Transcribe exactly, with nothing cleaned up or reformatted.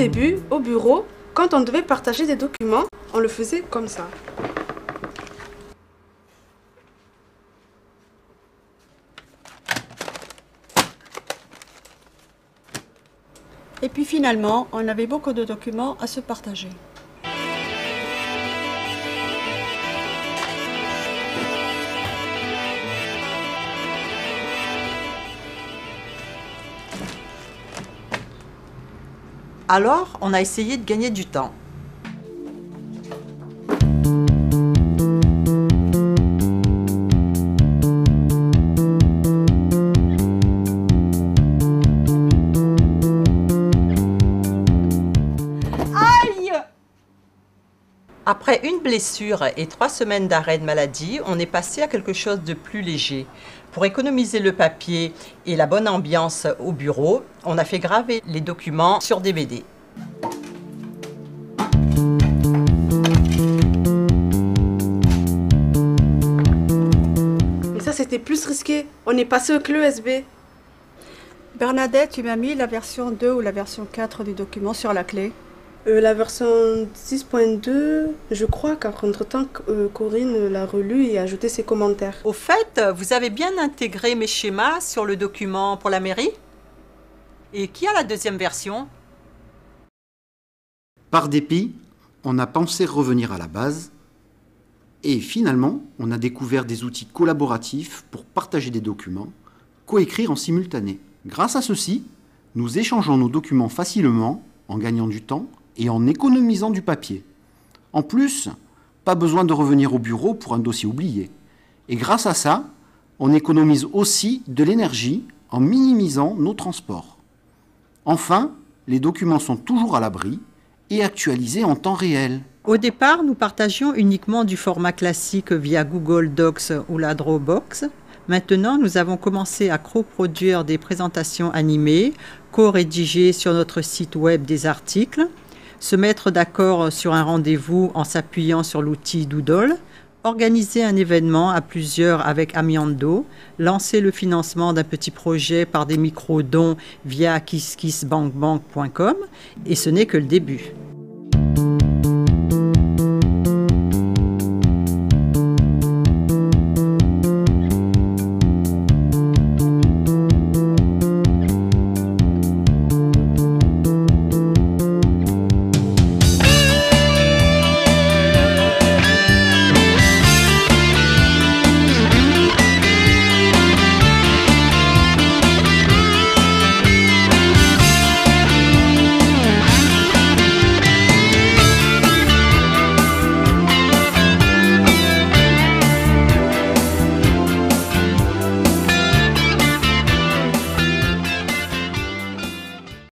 début, au bureau, quand on devait partager des documents, on le faisait comme ça. Et puis finalement, on avait beaucoup de documents à se partager. Alors, on a essayé de gagner du temps. Aïe! Après une blessure et trois semaines d'arrêt de maladie, on est passé à quelque chose de plus léger. Pour économiser le papier et la bonne ambiance au bureau, on a fait graver les documents sur D V D. Mais ça, c'était plus risqué. On est passé au clé U S B. Bernadette, tu m'as mis la version deux ou la version quatre du document sur la clé. Euh, la version six point deux, je crois qu'entre-temps, euh, Corinne l'a relue et a ajouté ses commentaires. Au fait, vous avez bien intégré mes schémas sur le document pour la mairie? Et qui a la deuxième version? Par dépit, on a pensé revenir à la base et finalement, on a découvert des outils collaboratifs pour partager des documents, coécrire en simultané. Grâce à ceci, nous échangeons nos documents facilement en gagnant du temps et en économisant du papier. En plus, pas besoin de revenir au bureau pour un dossier oublié. Et grâce à ça, on économise aussi de l'énergie en minimisant nos transports. Enfin, les documents sont toujours à l'abri et actualisés en temps réel. Au départ, nous partagions uniquement du format classique via Google Docs ou la Dropbox. Maintenant, nous avons commencé à coproduire des présentations animées, co-rédiger sur notre site web des articles, se mettre d'accord sur un rendez-vous en s'appuyant sur l'outil Doodle, organiser un événement à plusieurs avec Amiando, lancer le financement d'un petit projet par des micro-dons via kiss kiss bank bank point com, et ce n'est que le début.